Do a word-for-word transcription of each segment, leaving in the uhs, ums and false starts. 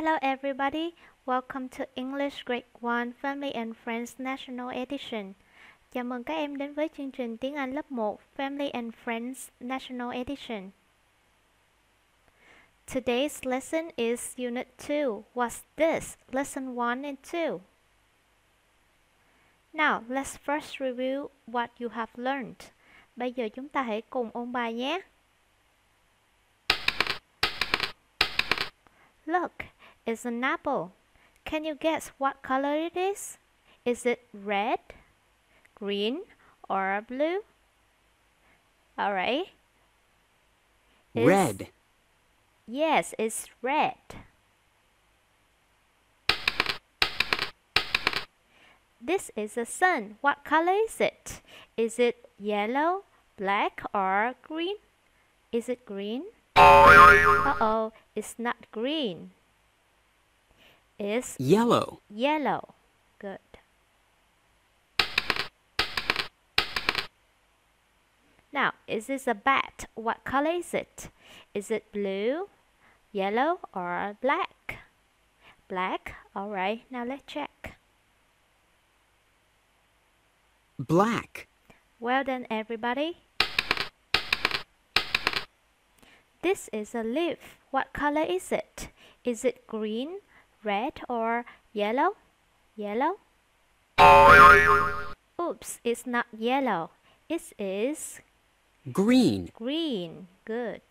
Hello everybody, welcome to English Grade one Family and Friends National Edition. Chào mừng các em đến với chương trình tiếng Anh lớp một Family and Friends National Edition. Today's lesson is Unit two. What's this? Lesson one and two. Now, let's first review what you have learned. Bây giờ chúng ta hãy cùng ôn bài nhé. Look, it's an apple. Can you guess what color it is? Is it red, green, or blue? Alright. Red. Yes, it's red. This is the sun. What color is it? Is it yellow, black, or green? Is it green? Uh-oh, it's not green. It's Yellow. yellow. Good. Now, is this a bat? What color is it? Is it blue, yellow, or black? Black. Alright, now let's check. Black. Well done, everybody. This is a leaf. What color is it? Is it green, red, or yellow? Yellow? Oops, it's not yellow. It is Green. green. Good.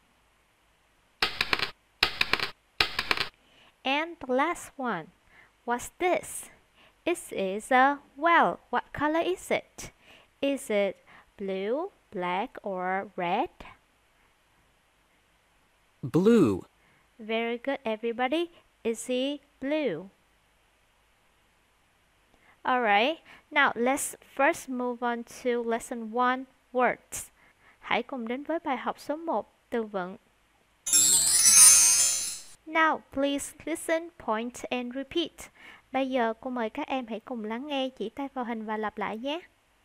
And the last one. What's this? It is a well. What color is it? Is it blue, black, or red? Blue. Very good, everybody. Is he blue? Alright, now let's first move on to lesson one, words. Hãy cùng đến với bài học số một, từ vựng. Now, please listen, point and repeat. Bây giờ cô mời các em hãy cùng lắng nghe, chỉ tay vào hình và lặp lại nhé.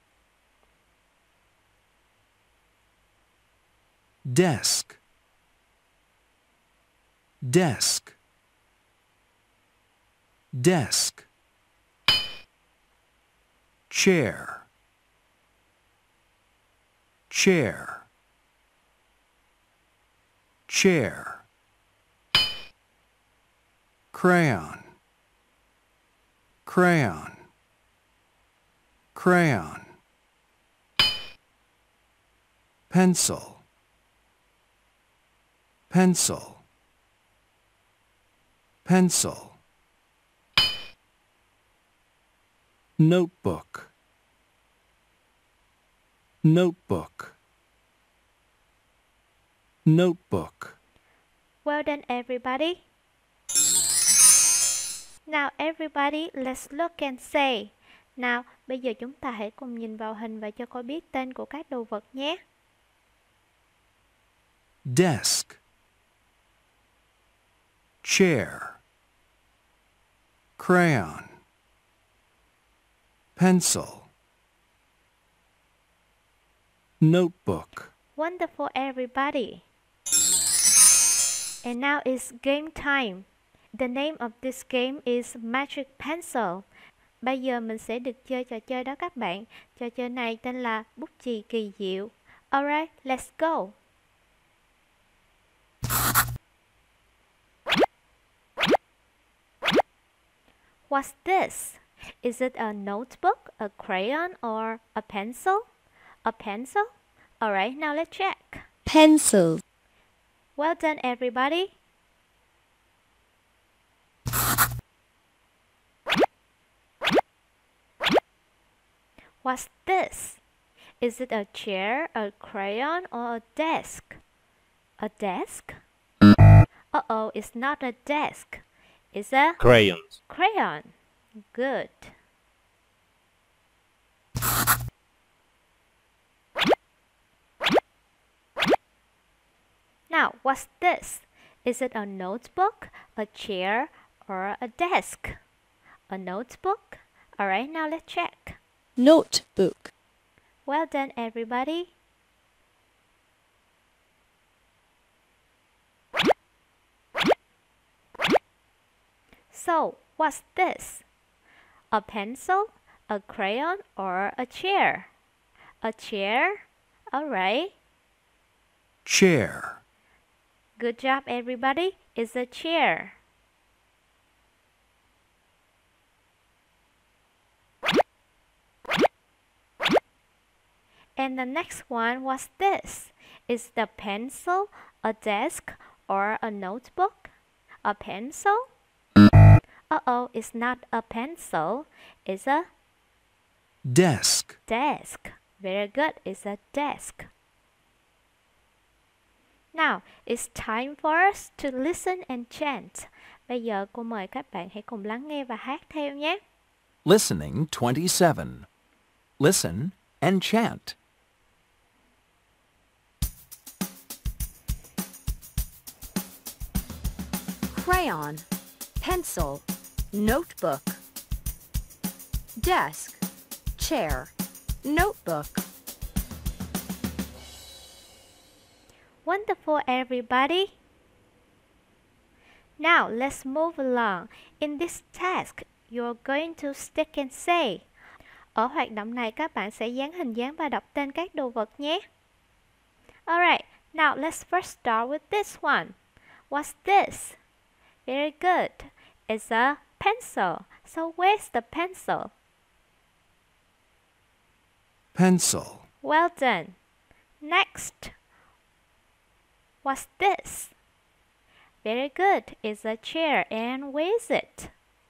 Desk. Desk. Desk. Chair. Chair. Chair. Crayon. Crayon. Crayon. Pencil. Pencil. Pencil. Notebook. Notebook. Notebook. Well done, everybody. Now, everybody, let's look and say. Nào, bây giờ chúng ta hãy cùng nhìn vào hình và cho cô biết tên của các đồ vật nhé. Desk. Chair. Crayon. Pencil. Notebook. Wonderful, everybody. And now it's game time. The name of this game is Magic Pencil. Bây giờ mình sẽ được chơi trò chơi đó các bạn. Trò chơi này tên là bút chì kỳ diệu. Alright, let's go. What's this? Is it a notebook, a crayon, or a pencil? A pencil? Alright, now let's check. Pencil. Well done, everybody. What's this? Is it a chair, a crayon, or a desk? A desk? Uh-oh, it's not a desk. It's a Crayons. crayon. Good. Now, what's this? Is it a notebook, a chair, or a desk? A notebook? Alright, now let's check. Notebook. Well done, everybody. So, what's this? A pencil, a crayon, or a chair? A chair? Alright. Chair. Good job, everybody. It's a chair. And the next one was this. Is the pencil a desk or a notebook? A pencil? Uh-oh, it's not a pencil. It's a Desk. desk. Very good, it's a desk. Now, it's time for us to listen and chant. Bây giờ cô mời các bạn hãy cùng lắng nghe và hát theo nhé. Listening twenty-seven. Listen and chant. Crayon, pencil, notebook. Desk, chair, notebook. Wonderful, everybody. Now, let's move along. In this task, you're going to stick and say. Ở hoạt động này, các bạn sẽ dán hình dáng và đọc tên các đồ vật nhé. Alright, now let's first start with this one. What's this? Very good. It's a pencil. So where's the pencil? Pencil. Well done. Next. What's this? Very good. It's a chair. And where is it?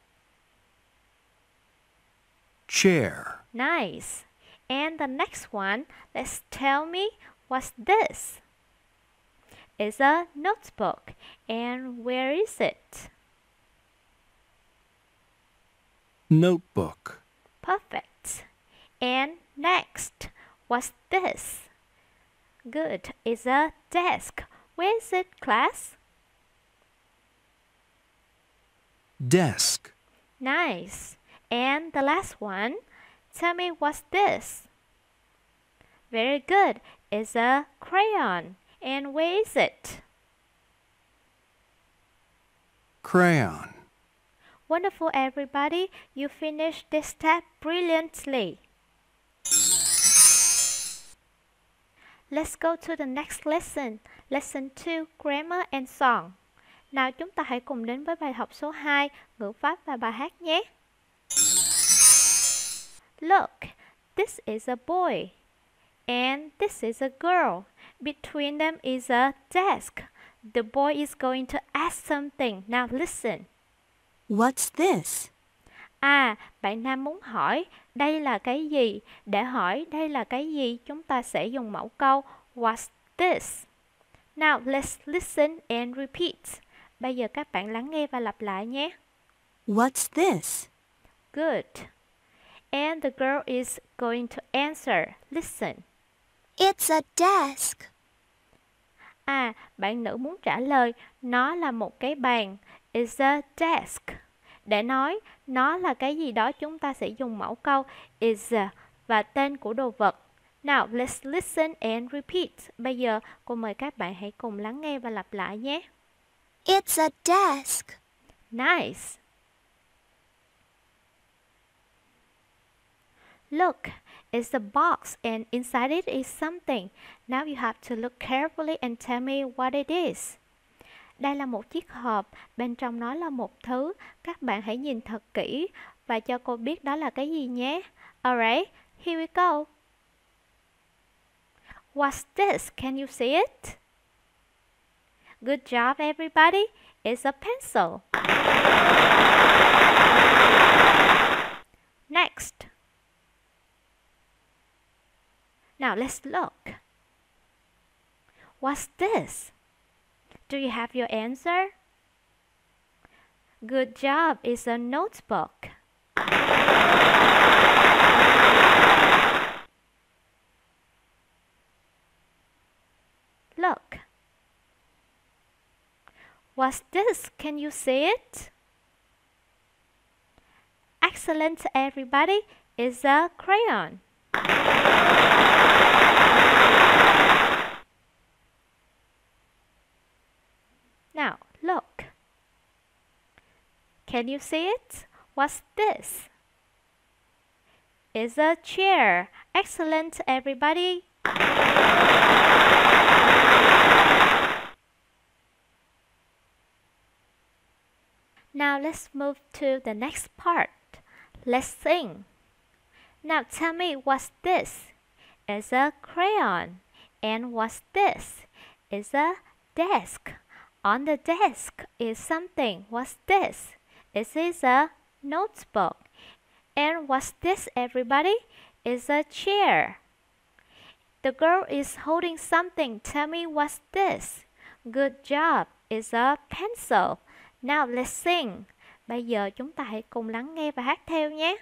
Chair. Nice. And the next one, let's tell me what's this? It's a notebook. And where is it? Notebook. Perfect. And next, what's this? Good. It's a desk. Where is it, class? Desk. Nice. And the last one, tell me what's this? Very good. It's a crayon. And where is it? Crayon. Wonderful, everybody. You finished this step brilliantly. Let's go to the next lesson. Lesson two, Grammar and Song. Nào chúng ta hãy cùng đến với bài học số hai, ngữ pháp và bài hát nhé. Look, this is a boy. And this is a girl. Between them is a desk. The boy is going to ask something. Now listen. What's this? À, bạn nam muốn hỏi đây là cái gì? Để hỏi đây là cái gì, chúng ta sẽ dùng mẫu câu What's this? Now let's listen and repeat. Bây giờ các bạn lắng nghe và lặp lại nhé. What's this? Good. And the girl is going to answer. Listen. It's a desk. À, bạn nữ muốn trả lời nó là một cái bàn. It's a desk. Để nói nó là cái gì đó, chúng ta sẽ dùng mẫu câu is a và tên của đồ vật. Now let's listen and repeat. Bây giờ cô mời các bạn hãy cùng lắng nghe và lặp lại nhé. It's a desk. Nice. Look, it's a box and inside it is something. Now you have to look carefully and tell me what it is. Đây là một chiếc hộp, bên trong nó là một thứ. Các bạn hãy nhìn thật kỹ và cho cô biết đó là cái gì nhé. Alright, here we go. What's this? Can you see it? Good job, everybody. It's a pencil. Next. Now let's look. What's this? Do you have your answer? Good job. It's a notebook. Look. What's this? Can you see it? Excellent, everybody. It's a crayon. Now, look. Can you see it? What's this? It's a chair. Excellent, everybody. Now let's move to the next part. Let's sing. Now tell me, what's this? It's a crayon. And what's this? It's a desk. On the desk is something. What's this? This is a notebook. And what's this, everybody? It's a chair. The girl is holding something. Tell me, what's this? Good job. It's a pencil. Now let's sing. Bây giờ chúng ta hãy cùng lắng nghe và hát theo nhé.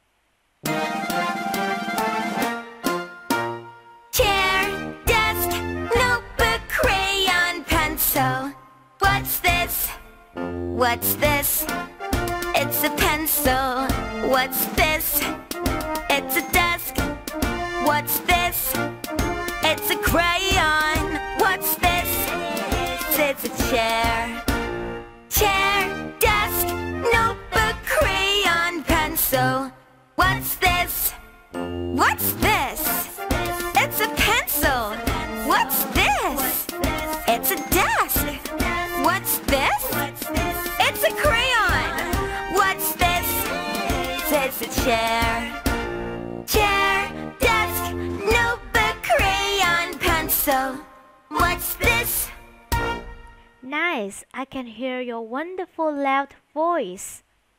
Chair, desk, notebook, crayon, pencil. What's this? What's this? It's a pencil. What's this? It's a desk. What's this? It's a crayon. What's this? It's a chair. Chair, desk, notebook, crayon, pencil. What's this? What's this? It's a pencil. What's this? It's a desk. What's this? It's a crayon. What's this? It's a chair. Chair, desk, notebook, crayon, pencil. What's this? Nice. I can hear your wonderful loud voice.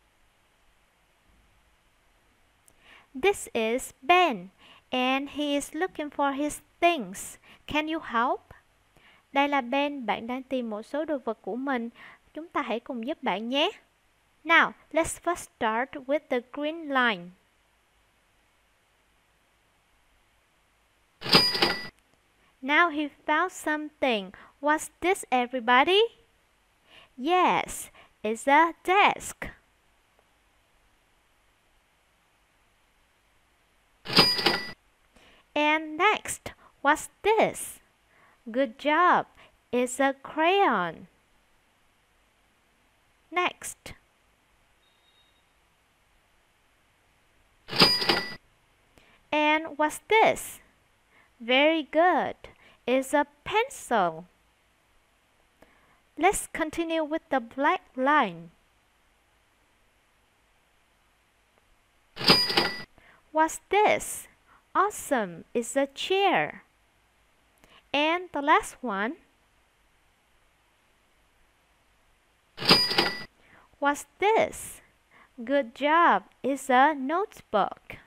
This is Ben, and he is looking for his things. Can you help? Đây là Ben, bạn đang tìm một số đồ vật của mình. Chúng ta hãy cùng giúp bạn nhé. Now, let's first start with the green line. Now he found something. What's this, everybody? Yes, it's a desk. And next, what's this? Good job, it's a crayon. Next. And what's this? Very good, it's a pencil. Let's continue with the black line. What's this? Awesome, it's a chair. And the last one. What's this? Good job, it's a notebook.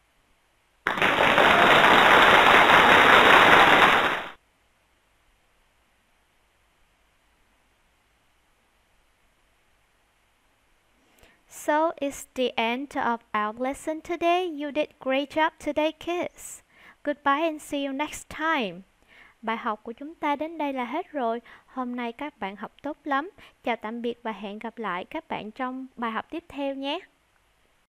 So it's the end of our lesson today. You did great job today, kids. Goodbye and see you next time. Bài học của chúng ta đến đây là hết rồi. Hôm nay các bạn học tốt lắm. Chào tạm biệt và hẹn gặp lại các bạn trong bài học tiếp theo nhé.